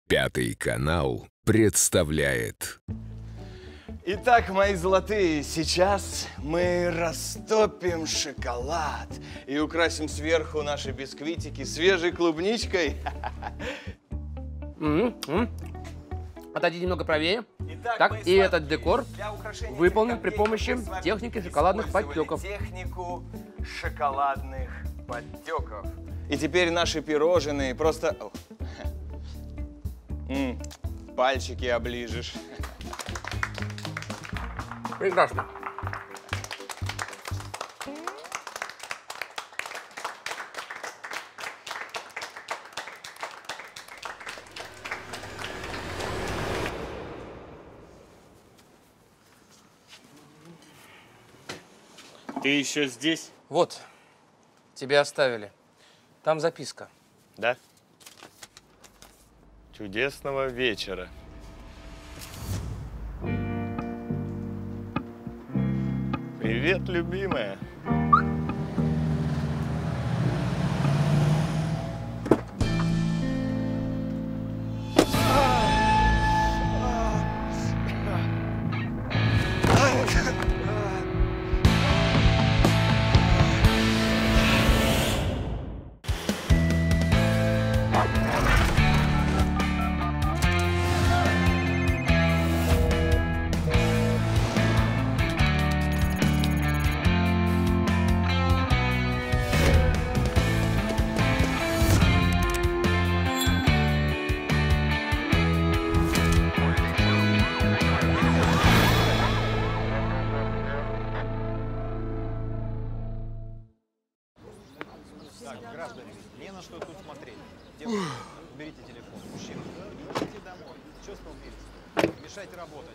Пятый канал представляет. Итак, мои золотые, сейчас мы растопим шоколад и украсим сверху наши бисквитики свежей клубничкой. Отойди немного правее. Итак, Так, и этот декор выполнен при помощи техники шоколадных подтеков. Технику шоколадных подтеков. И теперь наши пирожные просто... пальчики оближешь. Прекрасно. Ты еще здесь? Вот, тебя оставили. Там записка. Да? Чудесного вечера. Привет, любимая. Граждане, не на что тут смотреть. Девушка, уберите телефон. Мужчина, идите домой. Что столбились? Мешайте работать.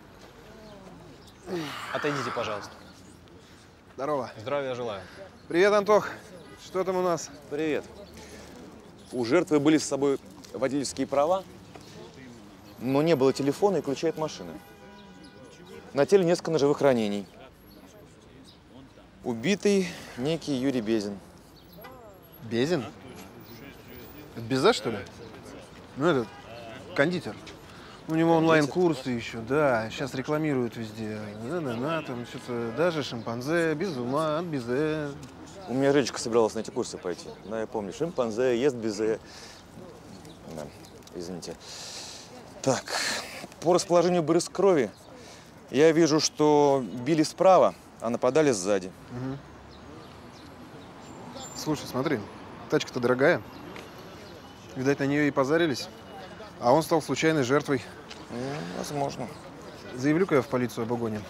Отойдите, пожалуйста. Здорово. Здравия желаю. Привет, Антох. Что там у нас? Привет. У жертвы были с собой водительские права, но не было телефона и ключей от машины. На теле несколько ножевых ранений. Убитый некий Юрий Безин. Безин? Это Безе, что ли? Ну, этот, кондитер. У него онлайн-курсы еще, да. Сейчас рекламируют везде. Там что-то, даже шимпанзе, без ума, от Безе. У меня Женечка собиралась на эти курсы пойти. Да, я помню. Шимпанзе, ест Безе. Да, извините. Так, по расположению брызг крови я вижу, что били справа, а нападали сзади. Угу. Слушай, смотри, тачка-то дорогая. Видать, на нее и позарились. А он стал случайной жертвой. Возможно. Заявлю-ка я в полицию об угоне.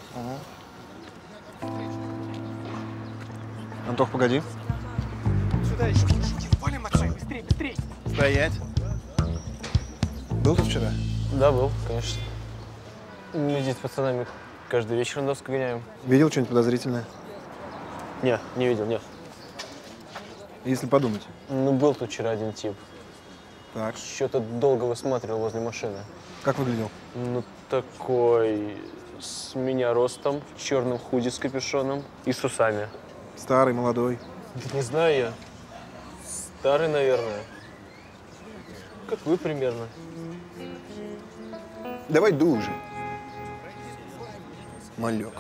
Антох, погоди. Сюда еще. Валим отсюда. Быстрее, быстрее. Стоять. Был тут вчера? Да, был, конечно. Мы здесь с пацанами каждый вечер на доску гоняем. Видел что-нибудь подозрительное? Не видел, нет. Если подумать. Ну, был тут вчера один тип. Так. Что-то долго высматривал возле машины. Как выглядел? Ну, такой с меня ростом, в черном худи с капюшоном и с усами. Старый, молодой? Да не знаю я. Старый, наверное. Как вы примерно. Давай дуй уже. Малек.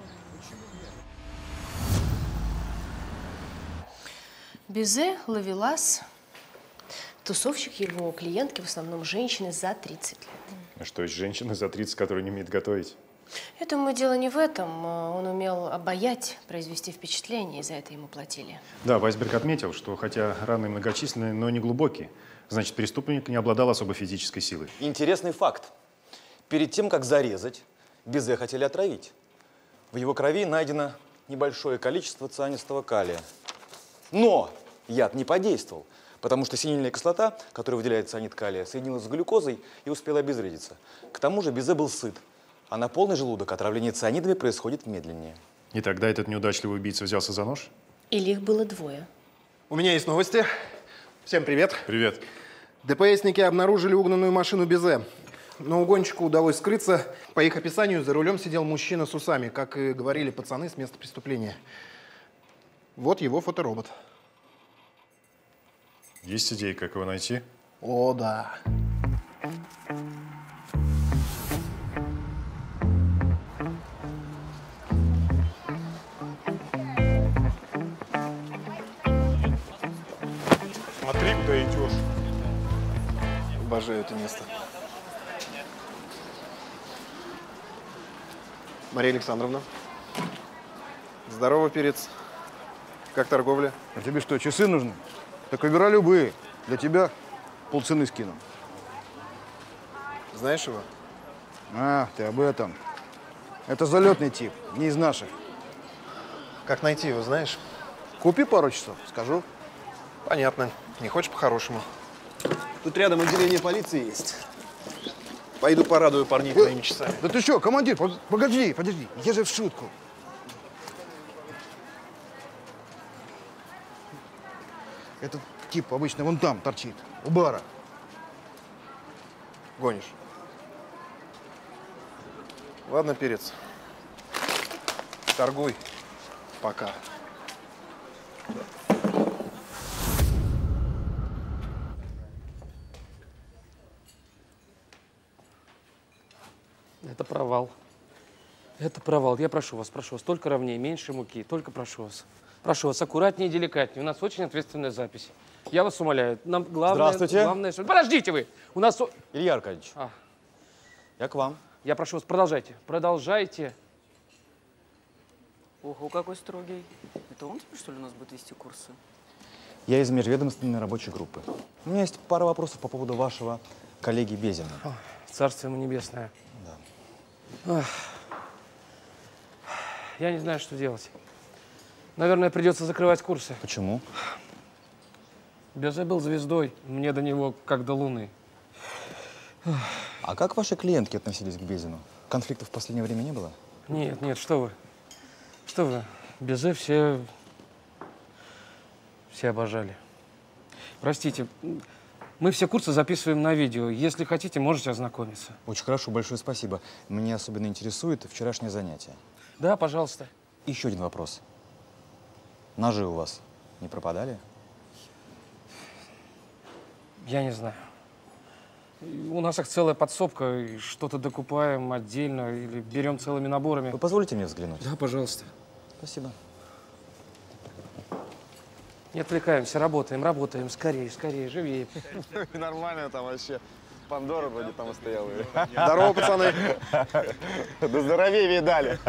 Безе, ловелас. Тусовщик, его клиентки в основном женщины за 30 лет. А что, есть женщины за 30, которые не умеют готовить? Я думаю, дело не в этом. Он умел обаять, произвести впечатление, и за это ему платили. Да, Вайсберг отметил, что хотя раны многочисленные, но не глубокие, значит, преступник не обладал особо физической силой. Интересный факт. Перед тем, как зарезать, Безе хотели отравить. В его крови найдено небольшое количество цианистого калия. Но яд не подействовал, потому что синильная кислота, которая выделяет цианид калия, соединилась с глюкозой и успела обезвредиться. К тому же Безе был сыт, а на полный желудок отравление цианидами происходит медленнее. И тогда этот неудачливый убийца взялся за нож? Или их было двое. У меня есть новости. Всем привет. Привет. ДПСники обнаружили угнанную машину Безе. Но угонщику удалось скрыться. По их описанию, за рулем сидел мужчина с усами, как и говорили пацаны с места преступления. Вот его фоторобот. Есть идеи, как его найти? О, да. Смотри, куда идешь. Обожаю это место. Мария Александровна. Здорово, перец. Как торговля? А тебе что, часы нужны? Так выбирай любые. Для тебя полцены скину. Знаешь его? А, ты об этом. Это залетный тип, не из наших. Как найти его, знаешь? Купи пару часов, скажу. Понятно. Не хочешь по-хорошему? Тут рядом отделение полиции есть. Пойду порадую парней твоими часами. Да ты что, командир, погоди, я же в шутку. Этот тип обычно вон там торчит, у бара. Гонишь? Ладно, перец. Торгуй. Пока. Это провал. Это провал. Я прошу вас, только ровнее, меньше муки, только прошу вас. Прошу вас, аккуратнее и деликатнее. У нас очень ответственная запись. Я вас умоляю. Нам главное... Здравствуйте. Главное, что... Подождите вы! У нас... Илья Аркадьевич, я к вам. Я прошу вас, продолжайте. Продолжайте. Ого, какой строгий. Это он теперь, что ли, у нас будет вести курсы? Я из межведомственной рабочей группы. У меня есть пара вопросов по поводу вашего коллеги Безина. Царствие ему небесное. Да. Я не знаю, что делать. Наверное, придется закрывать курсы. Почему? Безе был звездой. Мне до него как до Луны. А как ваши клиентки относились к Безину? Конфликтов в последнее время не было? Нет, нет, что вы. Что вы. Безе все обожали. Простите, мы все курсы записываем на видео. Если хотите, можете ознакомиться. Очень хорошо, большое спасибо. Меня особенно интересует вчерашнее занятие. Да, пожалуйста. Еще один вопрос. Ножи у вас не пропадали? Я не знаю. У нас их целая подсобка, и что-то докупаем отдельно или берем целыми наборами. Вы позволите мне взглянуть? Да, пожалуйста. Спасибо. Не отвлекаемся, работаем. Скорее, живее. Нормально там вообще. Пандора вроде там стояла. Здорово, пацаны. Да здоровее видали.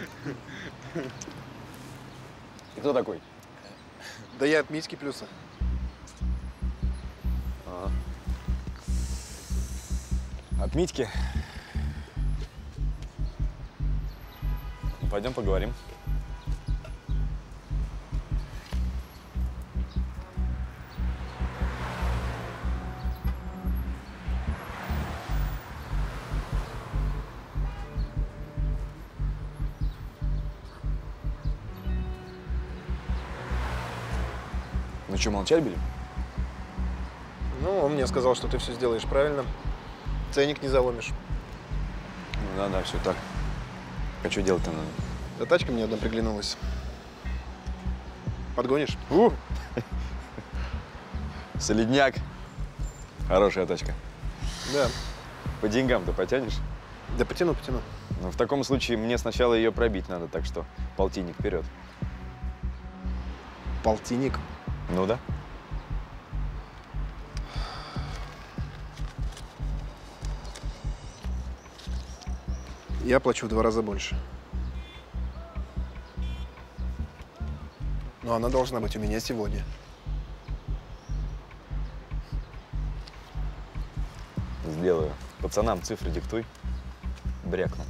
Ты кто такой? Да я от Митьки Плюса. От Митьки? Пойдем поговорим. Ну что, молчать будем? Ну, он мне сказал, что ты все сделаешь правильно. Ценник не заломишь. Ну да, все так. А что делать-то надо? Да тачка мне одна приглянулась. Подгонишь? Солидняк. Хорошая тачка. Да. По деньгам-то потянешь? Да потяну. Ну, в таком случае мне сначала ее пробить надо, так что полтинник вперед. Полтинник? Ну да. Я плачу в 2 раза больше. Но она должна быть у меня сегодня. Сделаю. Пацанам цифры диктуй. Брякну.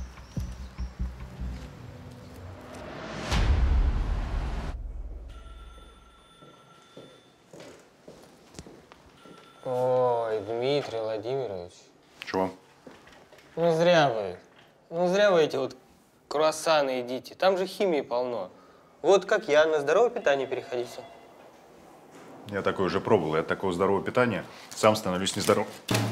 Ой, Дмитрий Владимирович. Чего? Ну зря вы эти вот круассаны едите. Там же химии полно. Вот как я, на здоровое питание переходите. Я такое уже пробовал. Я от такого здорового питания сам становлюсь нездоров.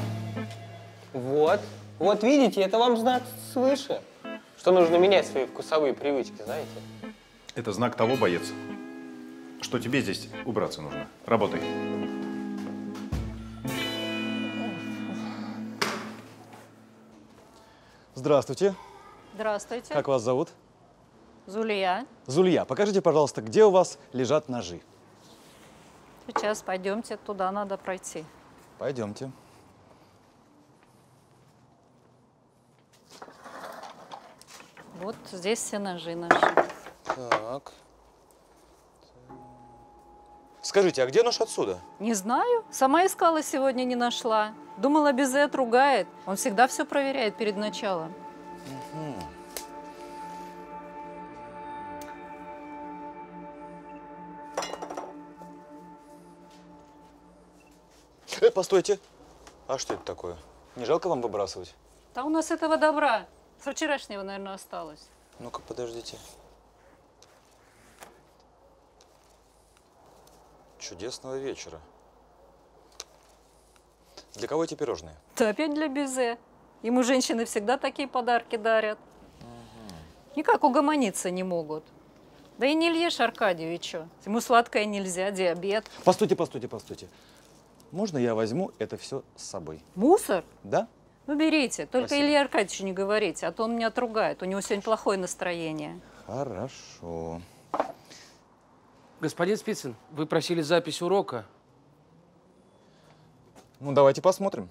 Вот видите, это вам знак свыше, что нужно менять свои вкусовые привычки, знаете? Это знак того, боец, что тебе здесь убраться нужно. Работай. Здравствуйте. Здравствуйте. Как вас зовут? Зулия. Зулья, покажите, пожалуйста, где у вас лежат ножи. Сейчас пойдемте, туда надо пройти. Пойдемте. Вот здесь все ножи наши. Так. Скажите, а где нож отсюда? Не знаю. Сама искала сегодня, не нашла. Думала, Бизе отругает. Он всегда все проверяет перед началом. Постойте. А что это такое? Не жалко вам выбрасывать? Да у нас этого добра. Со вчерашнего, наверное, осталось. Ну-ка, подождите. Чудесного вечера. Для кого эти пирожные? Да опять для Бизе. Ему женщины всегда такие подарки дарят. Никак угомониться не могут. Да и не Илье Аркадьевичу. Ему сладкое нельзя, диабет. Постойте, постойте, постойте. Можно я возьму это все с собой? Мусор? Да? Ну, берите. Только Спасибо. Илье Аркадьевичу не говорите, а то он меня отругает. У него сегодня плохое настроение. Хорошо. Господин Спицын, вы просили запись урока. Ну, давайте посмотрим.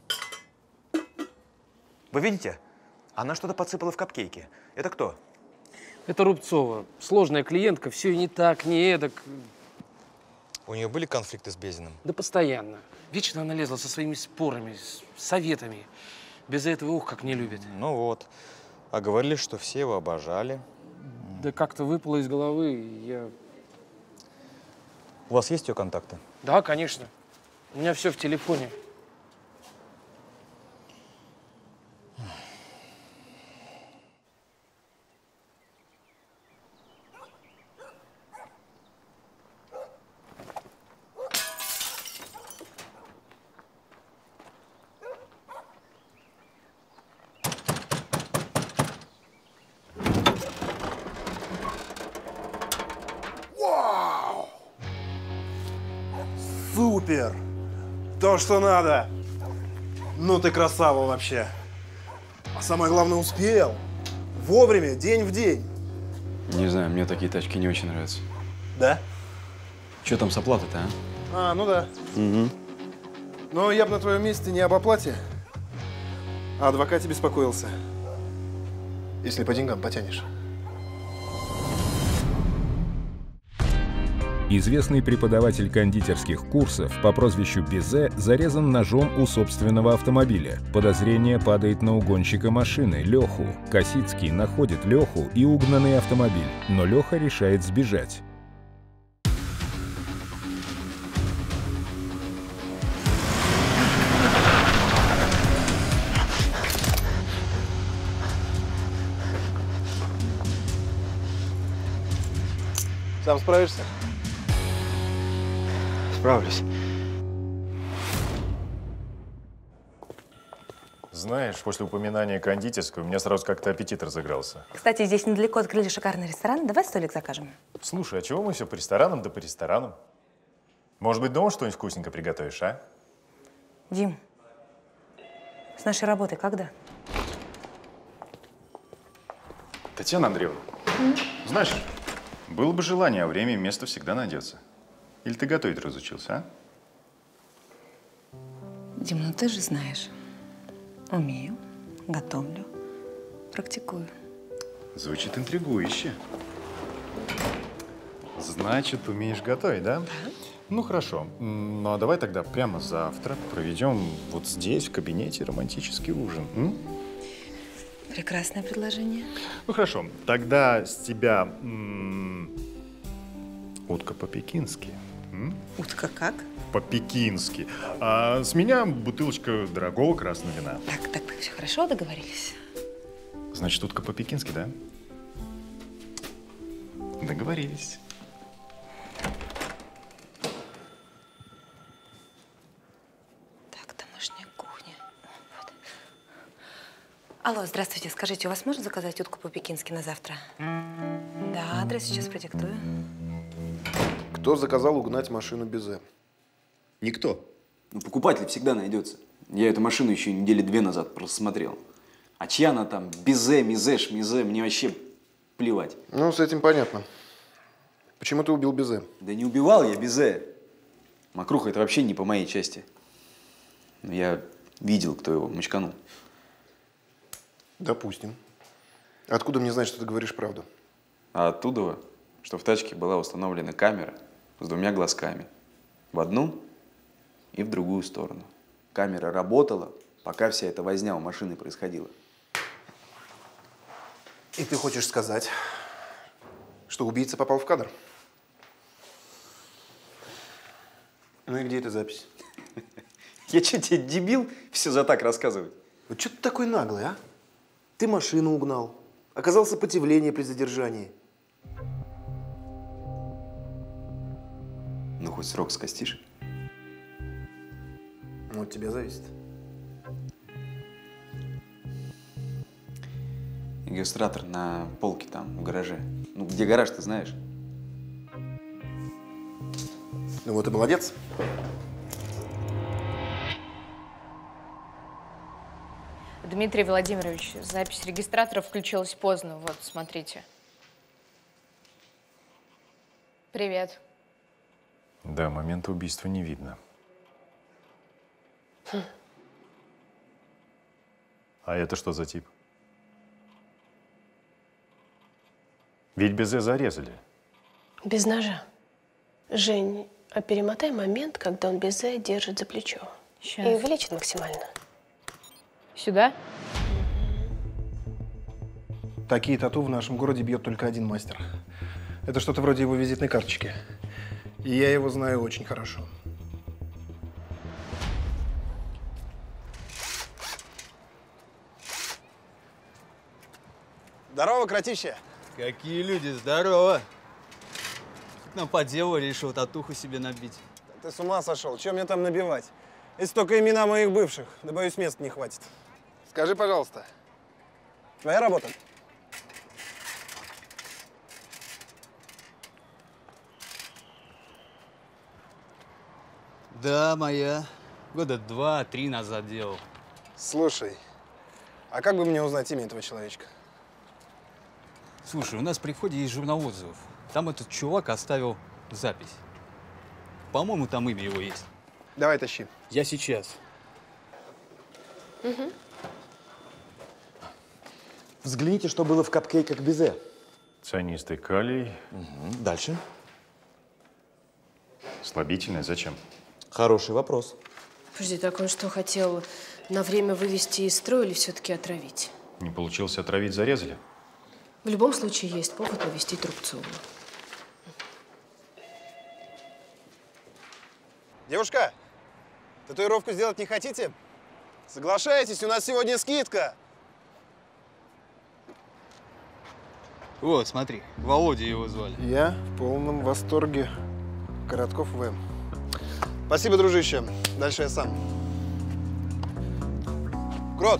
Вы видите? Она что-то подсыпала в капкейки. Это кто? Это Рубцова. Сложная клиентка, все не так, не эдак. У нее были конфликты с Безиным? Да постоянно. Вечно она лезла со своими спорами, с советами. Без этого, ух, как не любит. Ну вот. А говорили, что все его обожали. Да как-то выпало из головы, я… У вас есть ее контакты? Да, конечно. У меня все в телефоне. Вау! Супер! То, что надо! Ну ты красава вообще! А самое главное, успел! Вовремя, день в день! Не знаю, мне такие тачки не очень нравятся. Да? Что там с оплатой-то, а? А, ну да. Угу. Но я бы на твоем месте не об оплате, а о адвокате беспокоился. Если по деньгам потянешь. Известный преподаватель кондитерских курсов по прозвищу Бизе зарезан ножом у собственного автомобиля. Подозрение падает на угонщика машины, Леху. Косицкий находит Леху и угнанный автомобиль, но Леха решает сбежать. Сам справишься? Справлюсь. Знаешь, после упоминания кондитерской у меня сразу как-то аппетит разыгрался. Кстати, здесь недалеко открыли шикарный ресторан. Давай столик закажем. Слушай, а чего мы все по ресторанам да по ресторанам? Может быть, дома что-нибудь вкусненько приготовишь, а? Дим, с нашей работой когда? Татьяна Андреевна, знаешь, было бы желание, а время и место всегда найдется. Или ты готовить разучился, а? Дим, ну ты же знаешь. Умею, готовлю, практикую. Звучит интригующе. Значит, умеешь готовить, да? Да. Ну, хорошо. Ну, а давай тогда прямо завтра проведем вот здесь, в кабинете, романтический ужин. Прекрасное предложение. Ну, хорошо. Тогда с тебя утка по-пекински. Утка как? По-пекински. А с меня бутылочка дорогого красного вина. Так, все хорошо, договорились. Значит, утка по-пекински, да? Договорились. Так, домашняя кухня. Вот. Алло, здравствуйте. Скажите, у вас можно заказать утку по-пекински на завтра? Да, адрес сейчас продиктую. Кто заказал угнать машину Бизе? Никто. Но покупатель всегда найдется. Я эту машину еще недели 2 назад просмотрел. А чья она там? Безе, мизе, шмизе, мне вообще плевать. Ну, с этим понятно. Почему ты убил Безе? Да не убивал я Безе. Мокруха, это вообще не по моей части. Но я видел, кто его мочканул. Допустим. Откуда мне знать, что ты говоришь правду? А оттуда, что в тачке была установлена камера с двумя глазками. В одну и в другую сторону. Камера работала, пока вся эта возня у машины происходила. И ты хочешь сказать, что убийца попал в кадр? Ну и где эта запись? Я что, тебе дебил все за так рассказывать? Вот что ты такой наглый, а? Ты машину угнал. Оказал сопротивление при задержании. Ну, хоть срок скостишь. Ну, от тебя зависит. Регистратор на полке там, в гараже. Ну, где гараж, ты знаешь? Ну вот и молодец. Дмитрий Владимирович, запись регистратора включилась поздно. Вот, смотрите. Привет. Да, момента убийства не видно. А это что за тип? Ведь Безе зарезали. Без ножа. Жень, а перемотай момент, когда он Безе держит за плечо. Сейчас. И увеличит максимально. Сюда? Такие тату в нашем городе бьет только один мастер. Это что-то вроде его визитной карточки. И я его знаю очень хорошо. Здорово, кратище. Какие люди, здорово. К нам по делу решил татуху себе набить. Ты с ума сошел? Чем мне там набивать? Если только имена моих бывших, да боюсь, места не хватит. Скажи, пожалуйста. Твоя работа? Да, моя. Года 2-3 назад делал. Слушай, а как бы мне узнать имя этого человечка? Слушай, у нас при входе есть журнал отзывов. Там этот чувак оставил запись. По-моему, там имя его есть. Давай, тащи. Я сейчас. Угу. Взгляните, что было в капкейках Безе. Цианистый калий. Угу. Дальше. Слабительное зачем? Хороший вопрос. Подожди, так он что, хотел на время вывести из строя или все-таки отравить? Не получилось отравить, зарезали? В любом случае есть повод навестить Рубцову. Девушка, татуировку сделать не хотите? Соглашайтесь, у нас сегодня скидка. Вот, смотри, Володя его звали. Я в полном восторге. Коротков В. Спасибо, дружище. Дальше я сам. Крот!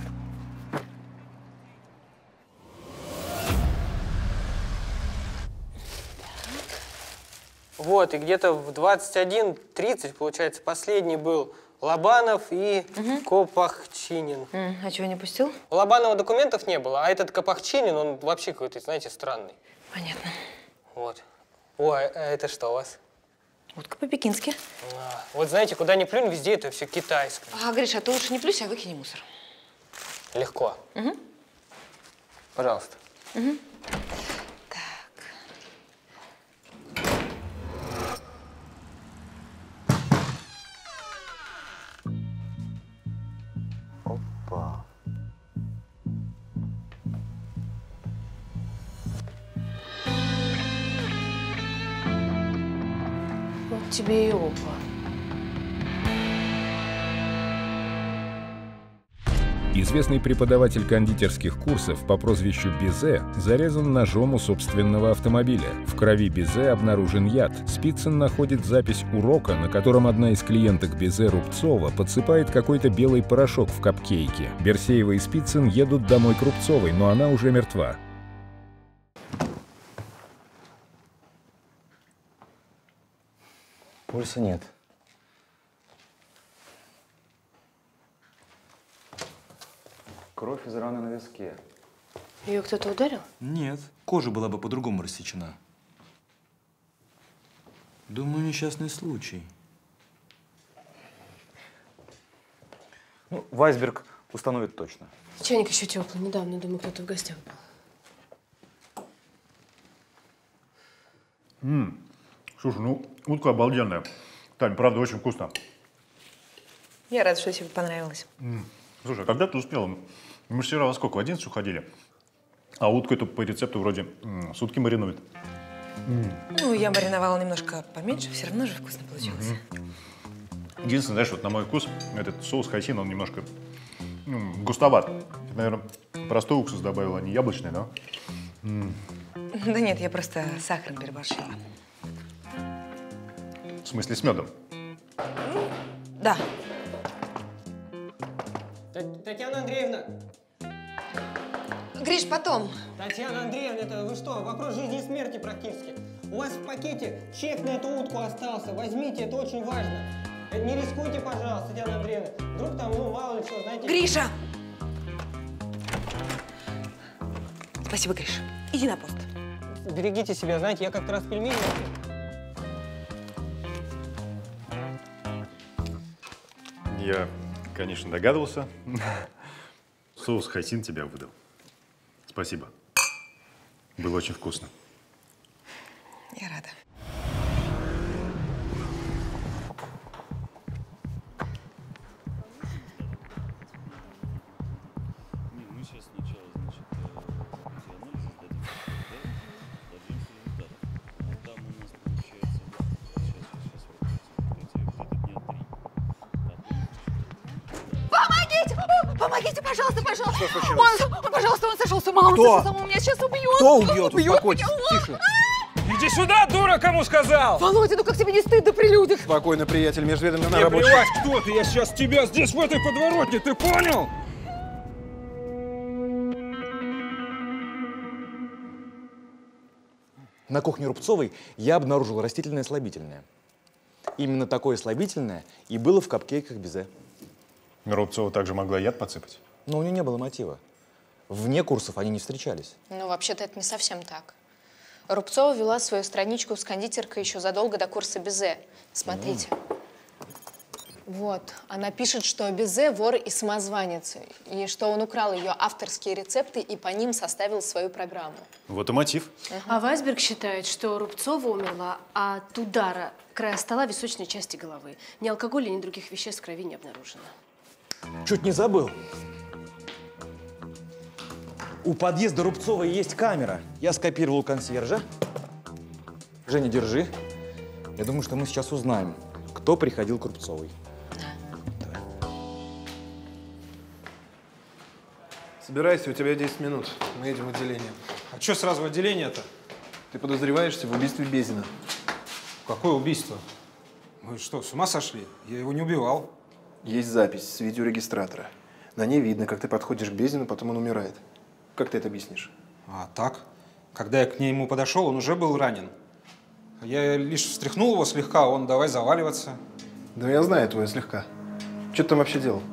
Вот, и где-то в 21:30, получается, последний был Лобанов и Копахчинин. А чего не пустил? У Лобанова документов не было, а этот Копахчинин, он вообще какой-то, знаете, странный. Понятно. Вот. Ой, а это что у вас? Утка по-пекински. Вот знаете, куда ни плюнь, везде это все китайское. А, Гриша, ты лучше не плюсь, а выкини мусор. Легко. Угу. Пожалуйста. Угу. Опа. Вот тебе и опа. Известный преподаватель кондитерских курсов по прозвищу Безе зарезан ножом у собственного автомобиля. В крови Безе обнаружен яд. Спицын находит запись урока, на котором одна из клиенток Безе, Рубцова, подсыпает какой-то белый порошок в капкейки. Берсеева и Спицын едут домой к Рубцовой, но она уже мертва. Пульса нет. Кровь из раны на виске. Ее кто-то ударил? Нет, кожа была бы по-другому рассечена. Думаю, несчастный случай. Ну, Вайсберг установит точно. Чайник еще теплый. Недавно, думаю, кто-то в гостях был. Слушай, ну, утка обалденная. Тань, правда, очень вкусно. Я рада, что тебе понравилось. Слушай, а когда ты успела? Мы же вчера во сколько? В 11 уходили? А утку эту по рецепту вроде сутки маринуют. Ну, я мариновала немножко поменьше, все равно же вкусно получилось. Единственное, знаешь, вот на мой вкус, этот соус хойсин, он немножко густоват. Ты, наверное, простой уксус добавила, а не яблочный, да? Да нет, я просто сахаром переборщила. В смысле, с медом? Да. Татьяна Андреевна! Гриш, потом. Татьяна Андреевна, это вы что? Вопрос жизни и смерти практически. У вас в пакете чек на эту утку остался. Возьмите, это очень важно. Не рискуйте, пожалуйста, Татьяна Андреевна. Вдруг там, ну, мало ли что, знаете... Гриша! Спасибо, Гриш. Иди на пост. Берегите себя, знаете, я как-то раз пельмени... Я, конечно, догадывался. Соус хойсин тебя выдал. Спасибо. Было очень вкусно. Я рада. Мы сейчас сначала, значит, анализы сдадим, дождемся результатов. А там у нас получается, сейчас где-то дня 3. Помогите! Помогите, пожалуйста, пожалуйста! Пожалуйста, он сошел с ума, он Кто? сошел с ума, он меня сейчас убьет! Кто убьет? Успокойтесь, тише. Иди сюда, дура, кому сказал! Володя, ну как тебе не стыдно при людях? Спокойно, приятель, межведомственная Мне рабочая. плевать, кто ты, я сейчас тебя здесь, в этой подворотне, ты понял? На кухне Рубцовой я обнаружил растительное слабительное. Именно такое слабительное и было в капкейках Безе. Рубцова также могла яд подсыпать? Но у нее не было мотива. Вне курсов они не встречались. Ну, вообще-то это не совсем так. Рубцова вела свою страничку с кондитеркой еще задолго до курса Безе. Смотрите. Вот. Она пишет, что Безе вор и самозванец, и что он украл ее авторские рецепты и по ним составил свою программу. Вот и мотив. А Вайсберг считает, что Рубцова умерла от удара края стола височной части головы. Ни алкоголя, ни других веществ в крови не обнаружено. Чуть не забыл. У подъезда Рубцовой есть камера. Я скопировал у консьержа. Женя, держи. Я думаю, что мы сейчас узнаем, кто приходил к Рубцовой. Собирайся, у тебя 10 минут. Мы едем в отделение. А что сразу в отделение-то? Ты подозреваешься в убийстве Безина. Какое убийство? Вы что, с ума сошли? Я его не убивал. Есть запись с видеорегистратора. На ней видно, как ты подходишь к Безину, потом он умирает. Как ты это объяснишь? А так? Когда я к нему подошел, он уже был ранен. Я лишь встряхнул его слегка, он давай заваливаться. Да я знаю твое слегка. Что ты там вообще делал?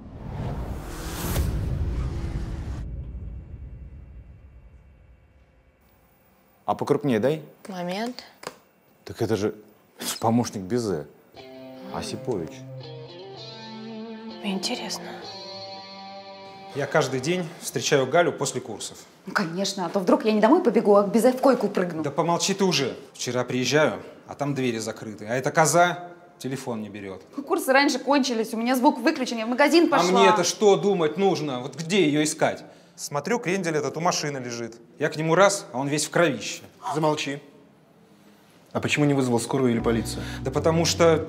А покрупнее дай. Момент. Так это же помощник Безе. Осипович. Интересно. Я каждый день встречаю Галю после курсов. Ну, конечно, а то вдруг я не домой побегу, а к Безе в койку прыгну. Да помолчи ты уже. Вчера приезжаю, а там двери закрыты. А эта коза телефон не берет. Курсы раньше кончились, у меня звук выключен, я в магазин пошла. А мне-то что думать нужно? Вот где ее искать? Смотрю, крендель этот у машины лежит. Я к нему раз, а он весь в кровище. Замолчи. А почему не вызвал скорую или полицию? Да потому что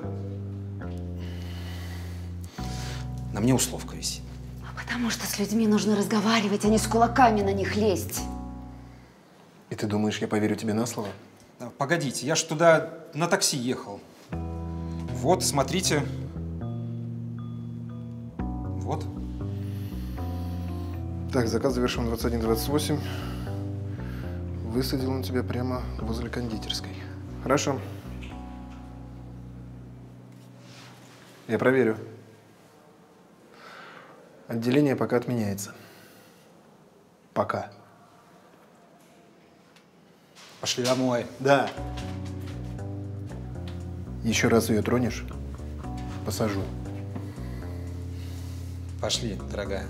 на мне условка висит. Потому что с людьми нужно разговаривать, а не с кулаками на них лезть. И ты думаешь, я поверю тебе на слово? Да, погодите, я ж туда на такси ехал. Вот, смотрите. Вот. Так, заказ завершен 21:28. Высадил он тебя прямо возле кондитерской. Хорошо. Я проверю. Отделение пока отменяется. Пока. Пошли домой. Да. Еще раз ее тронешь, посажу. Пошли, дорогая.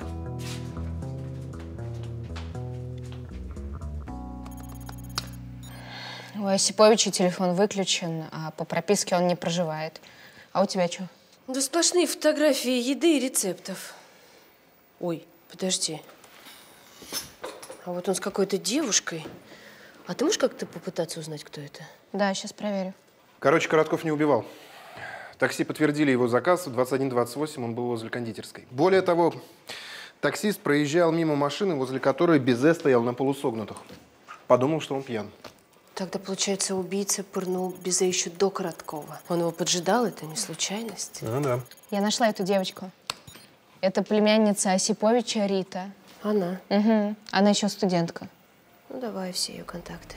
У Осиповича телефон выключен, а по прописке он не проживает. А у тебя что? Да сплошные фотографии еды и рецептов. Ой, подожди. А вот он с какой-то девушкой. А ты можешь как-то попытаться узнать, кто это? Да, сейчас проверю. Короче, Коротков не убивал. Такси подтвердили его заказ. В 21:28 он был возле кондитерской. Более того, таксист проезжал мимо машины, возле которой Бизе стоял на полусогнутых. Подумал, что он пьян. Тогда, получается, убийца пырнул Бизе еще до Короткова. Он его поджидал, это не случайность. Ну да. Я нашла эту девочку. Это племянница Осиповича Рита. Она? Угу. Она еще студентка. Ну, давай все ее контакты.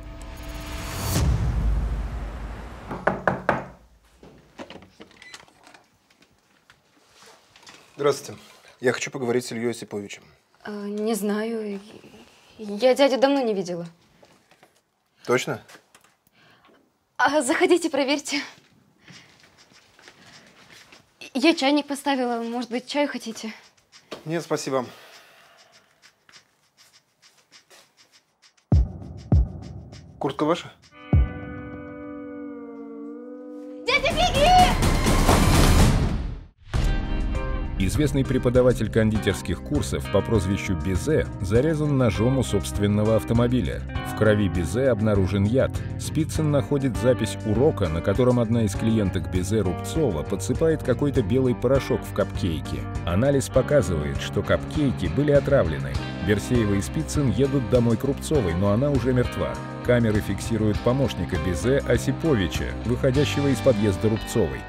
Здравствуйте. Я хочу поговорить с Ильей Осиповичем. Не знаю. Я дядю давно не видела. Точно? Заходите, проверьте. Я чайник поставила. Может быть, чаю хотите? Нет, спасибо. Куртка ваша? Дядя, беги! Известный преподаватель кондитерских курсов по прозвищу Бизе зарезан ножом у собственного автомобиля. В крови Бизе обнаружен яд. Спицын находит запись урока, на котором одна из клиенток Бизе, Рубцова, подсыпает какой-то белый порошок в капкейки. Анализ показывает, что капкейки были отравлены. Берсеева и Спицын едут домой к Рубцовой, но она уже мертва. Камеры фиксируют помощника Бизе Осиповича, выходящего из подъезда Рубцовой.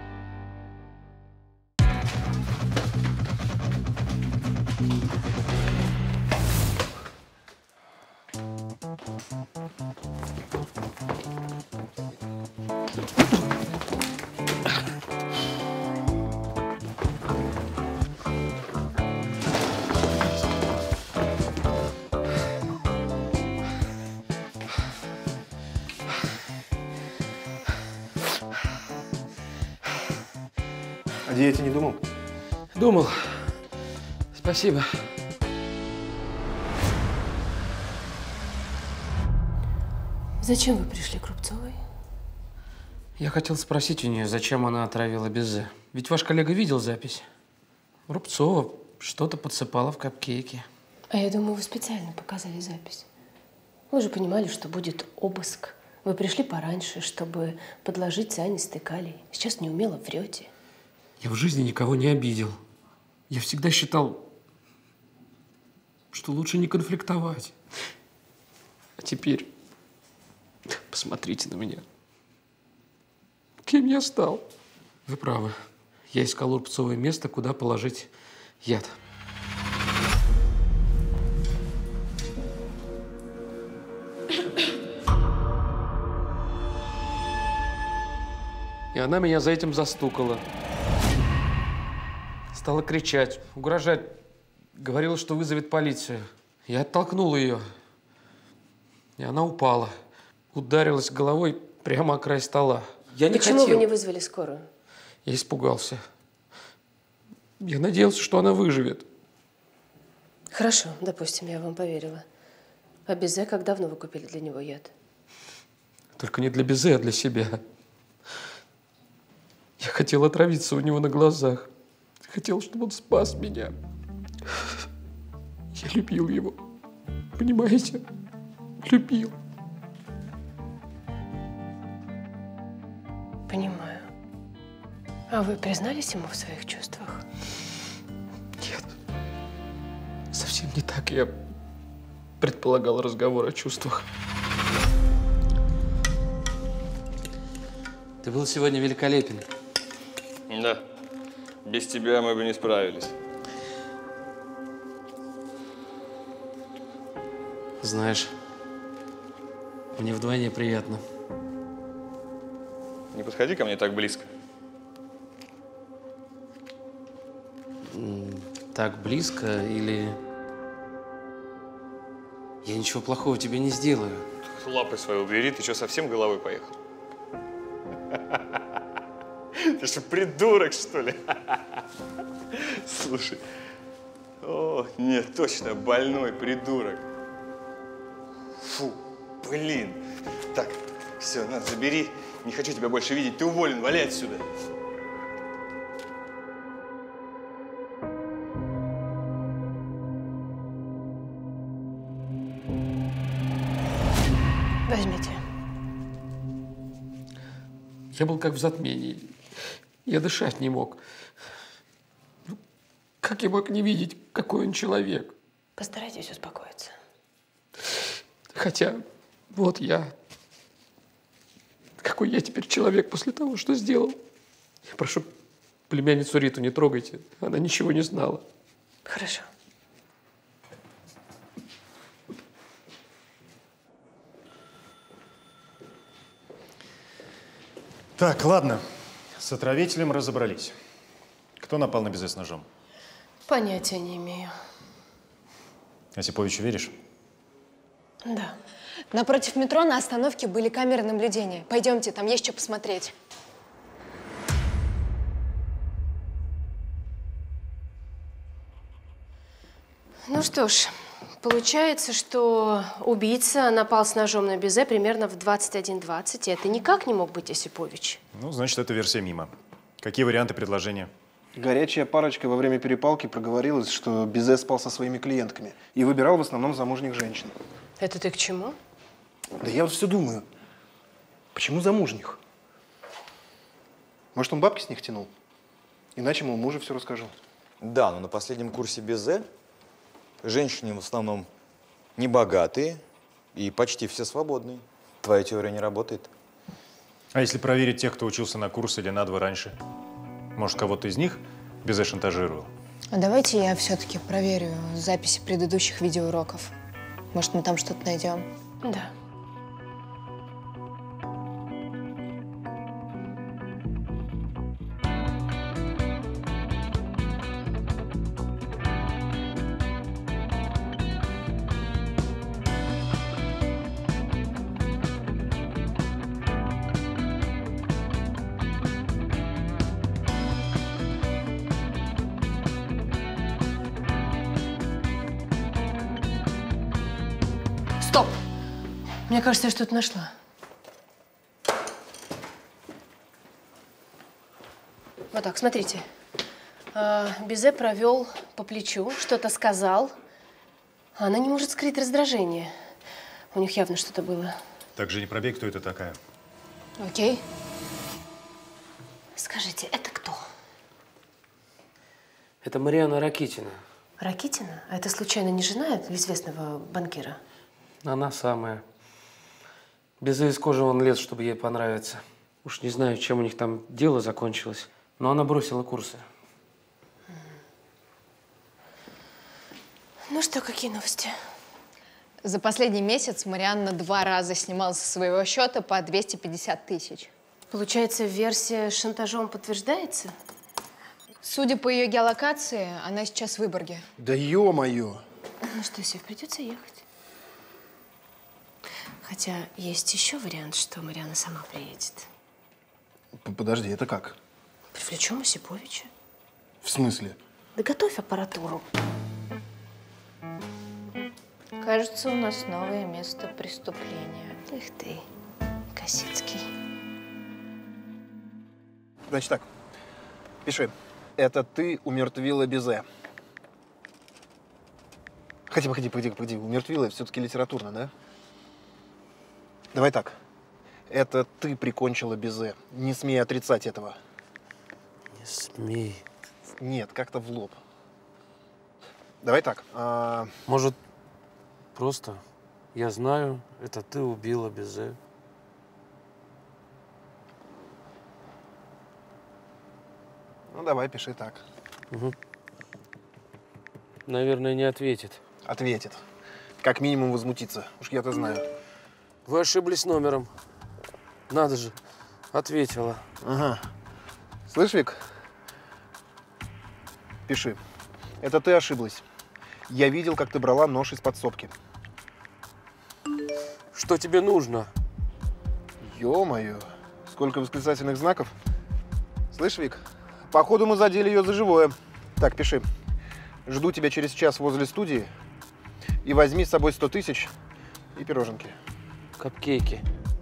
О диете не думал? Думал. Спасибо. Зачем вы пришли к Рубцовой? Я хотел спросить у нее, зачем она отравила Бизе. Ведь ваш коллега видел запись. Рубцова что-то подсыпала в капкейки. А я думаю, вы специально показали запись. Вы же понимали, что будет обыск. Вы пришли пораньше, чтобы подложить цианистый калий. Сейчас неумело врете. Я в жизни никого не обидел. Я всегда считал, что лучше не конфликтовать. А теперь посмотрите на меня. Кем я стал? Вы правы. Я искал у Рубцовой место, куда положить яд. И она меня за этим застукала. Стала кричать, угрожать. Говорила, что вызовет полицию. Я оттолкнул ее. И она упала. Ударилась головой прямо о край стола. Я не Почему хотел. вы не вызвали скорую? Я испугался. Я надеялся, что она выживет. Хорошо, допустим, я вам поверила. А Бизе, как давно вы купили для него яд? Только не для Бизе, а для себя. Я хотел отравиться у него на глазах. Хотел, чтобы он спас меня. Я любил его. Понимаете? Любил. Понимаю. А вы признались ему в своих чувствах? Нет. Совсем не так я предполагал разговор о чувствах. Ты был сегодня великолепен. Да. Без тебя мы бы не справились. Знаешь, мне вдвойне приятно. Не подходи ко мне так близко. Так близко или… Я ничего плохого тебе не сделаю. Лапы свои убери, ты что, совсем головой поехал? Ты что, придурок, что ли? Слушай. О, нет, точно, больной придурок. Фу, блин. Так, все, на, забери. Не хочу тебя больше видеть. Ты уволен, вали отсюда. Возьмите. Я был как в затмении. Я дышать не мог. Ну, как я мог не видеть, какой он человек? Постарайтесь успокоиться. Хотя, вот я. Какой я теперь человек после того, что сделал. Я прошу племянницу Риту не трогайте. Она ничего не знала. Хорошо. Так, ладно. С отравителем разобрались. Кто напал на Безе с ножом? Понятия не имею. Осиповичу веришь? Да. Напротив метро на остановке были камеры наблюдения. Пойдемте, там есть что посмотреть. Ну что ж, получается, что убийца напал с ножом на Безе примерно в 21:20, и это никак не мог быть Осипович. Ну, значит, эта версия мимо. Какие варианты предложения? Горячая парочка во время перепалки проговорилась, что Безе спал со своими клиентками и выбирал в основном замужних женщин. Это ты к чему? Да я вот все думаю, почему замужних? Может, он бабки с них тянул? Иначе, мол, мужу все расскажу. Да, но на последнем курсе Безе женщины в основном небогатые и почти все свободные. Твоя теория не работает. А если проверить тех, кто учился на курс или на 2 раньше? Может, кого-то из них Безе шантажировал? А давайте я все-таки проверю записи предыдущих видеоуроков. Может, мы там что-то найдем? Да. Стоп! Мне кажется, я что-то нашла. Вот так, смотрите. Безе провел по плечу, что-то сказал. А она не может скрыть раздражение. У них явно что-то было. Так же не пробей, кто это такая. Окей. Скажите, это кто? Это Марьяна Ракитина. Ракитина? А это случайно не жена известного банкира? Она самая. Безе из кожи вон лез, чтобы ей понравиться. Уж не знаю, чем у них там дело закончилось, но она бросила курсы. Ну что, какие новости? За последний месяц Марианна 2 раза снимала со своего счета по 250 тысяч. Получается, версия с шантажом подтверждается? Судя по ее геолокации, она сейчас в Выборге. Да ё-моё! Ну что, Сев, придется ехать. Хотя есть еще вариант, что Марьяна сама приедет. Подожди, это как? Привлечем Осиповича. В смысле? Да готовь аппаратуру. Кажется, у нас новое место преступления. Эх ты, Косицкий. Значит так, пиши. Это ты умертвила Безе. Хотя, погоди. Умертвила все-таки литературно, да? Давай так. Это ты прикончила Безе. Не смей отрицать этого. Не смей. Нет, как-то в лоб. Давай так. Может, просто я знаю, это ты убила Безе. Ну, давай, пиши так. Угу. Наверное, не ответит. Ответит. Как минимум возмутится. Уж я-то знаю. Вы ошиблись номером. Надо же, ответила. Ага. Слышь, Вик? Пиши. Это ты ошиблась. Я видел, как ты брала нож из подсобки. Что тебе нужно? Ё-моё, сколько восклицательных знаков. Слышь, Вик, походу мы задели ее за живое. Так, пиши. Жду тебя через час возле студии. И возьми с собой 100 тысяч и пироженки. Капкейки.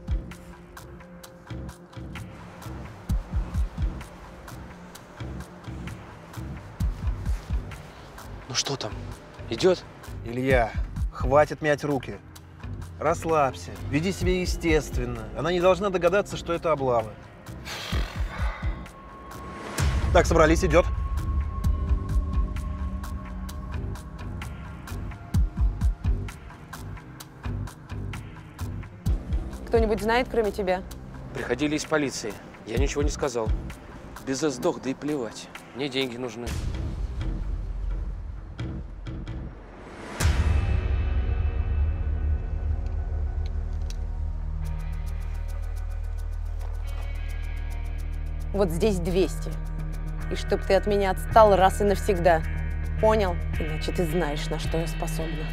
Ну что там? Идет? Илья, хватит мять руки. Расслабься, веди себя естественно. Она не должна догадаться, что это облава. Так, собрались, идет. Кто-нибудь знает, кроме тебя? Приходили из полиции. Я ничего не сказал. Безе сдох, да и плевать. Мне деньги нужны. Вот здесь 200. И чтоб ты от меня отстал раз и навсегда. Понял? Иначе ты знаешь, на что я способна.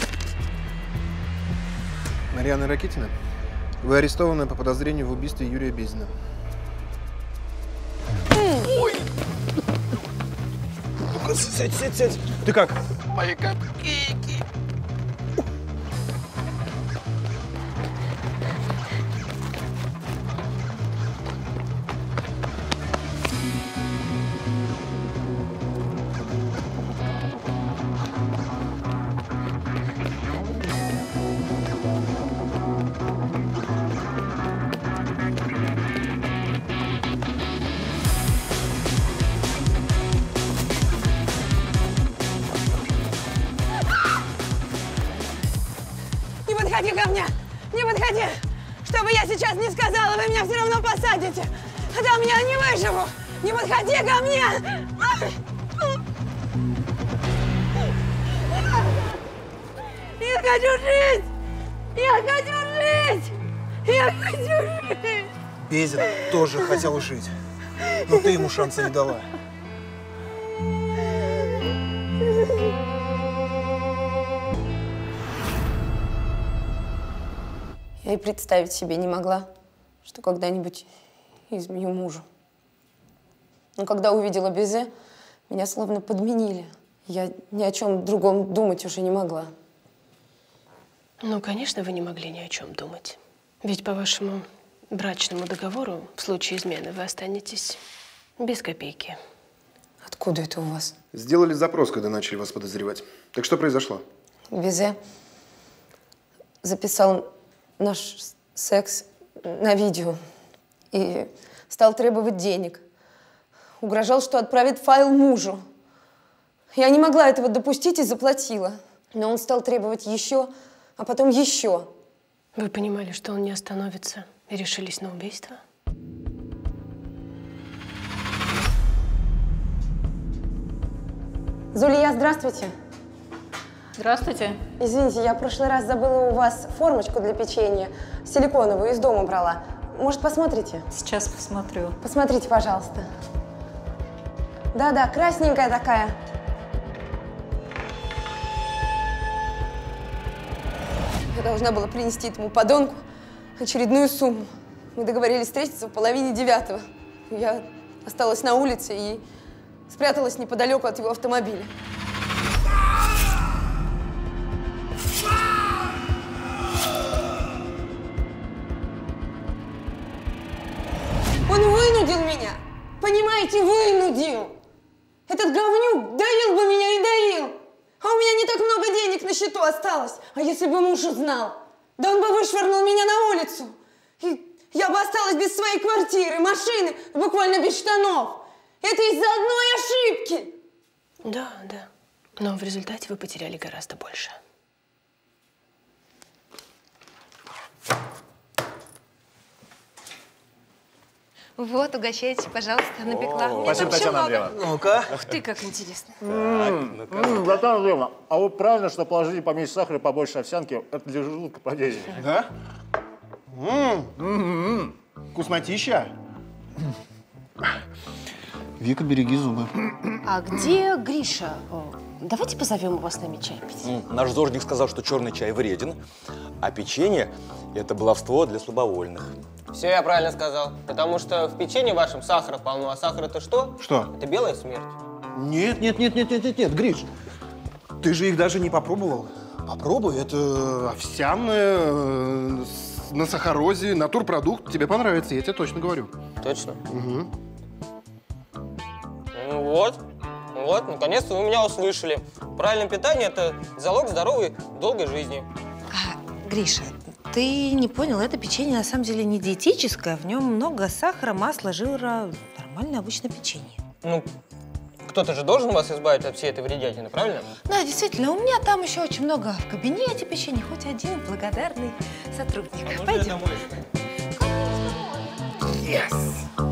Марьяна Ракитина, вы арестованы по подозрению в убийстве Юрия Безина. Ой! Ну-ка, сядь. Ты как? Мои капкейки. Не подходи ко мне! Не подходи! Что бы я сейчас не сказала, вы меня все равно посадите! А там я не выживу! Не подходи ко мне! Я хочу жить! Я хочу жить! Я хочу жить! Безин тоже хотел жить, но ты ему шанса не дала. Я и представить себе не могла, что когда-нибудь изменю мужу. Но когда увидела Безе, меня словно подменили. Я ни о чем другом думать уже не могла. Ну, конечно, вы не могли ни о чем думать. Ведь по вашему брачному договору в случае измены вы останетесь без копейки. Откуда это у вас? Сделали запрос, когда начали вас подозревать. Так что произошло? Безе записал наш секс на видео и стал требовать денег. Угрожал, что отправит файл мужу. Я не могла этого допустить и заплатила. Но он стал требовать еще, а потом еще. Вы понимали, что он не остановится, и решились на убийство? Зулия, здравствуйте. Здравствуйте. Извините, я в прошлый раз забыла у вас формочку для печенья, силиконовую, из дома брала. Может, посмотрите? Сейчас посмотрю. Посмотрите, пожалуйста. Да-да, красненькая такая. Я должна была принести этому подонку очередную сумму. Мы договорились встретиться в 8:30. Я осталась на улице и спряталась неподалеку от его автомобиля. Он вынудил меня! Понимаете, вынудил! Этот говнюк доил бы меня и доил! А у меня не так много денег на счету осталось. А если бы муж узнал? Да он бы вышвырнул меня на улицу. И я бы осталась без своей квартиры, машины, буквально без штанов. Это из-за одной ошибки. Да, да. Но в результате вы потеряли гораздо больше. Вот, угощайте, пожалуйста, напекла. Спасибо, Татьяна Андреевна. Ну-ка. Ух ты, как интересно. Татьяна Андреевна, а вы правильно, что положили поменьше сахара и побольше овсянки? Это для желудка полезнее. Да? Вкуснотища. Вика, береги зубы. А где Гриша? Давайте позовем его с нами чай пить. Наш зорник сказал, что черный чай вреден, А печенье – это баловство для слабовольных. Все я правильно сказал. Потому что в печенье вашем сахара полно. А сахар это что? Что? Это белая смерть. Нет, Гриш. Ты же их даже не попробовал. Попробуй, это овсяное, на сахарозе, натурпродукт. Тебе понравится, я тебе точно говорю. Точно? Угу. Ну вот, наконец-то вы меня услышали. Правильное питание – это залог здоровой, долгой жизни. Гриша, ты не понял, это печенье на самом деле не диетическое. В нем много сахара, масла, жира. Нормальное обычное печенье. Ну, кто-то же должен вас избавить от всей этой вредятины, правильно? Да, действительно, у меня там еще очень много в кабинете печенья. Хоть один благодарный сотрудник. Пойдем. Yes!